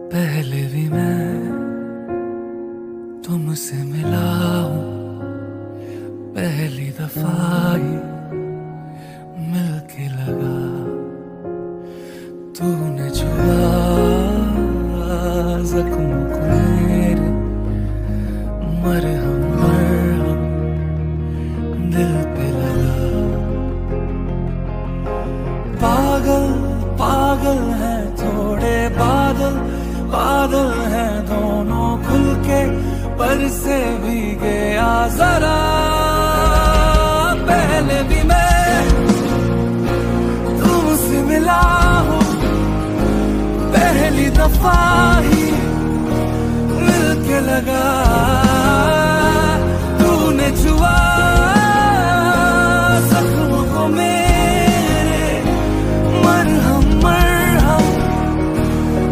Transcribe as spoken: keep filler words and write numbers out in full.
पहले भी मैं तुमसे मिला हूँ, पहली दफा ही मिलके लगा। तूने छुआ जख्म को मेरे, मरहम मरहम दिल पे लगा। पागल पागल है थोड़े बादल, बादल हैं दोनों खुल के, पर से भी गया जरा। पहले भी मैं तुमसे मिला हूँ, पहली दफा ही मिलके लगा। तूने छुआ जख्म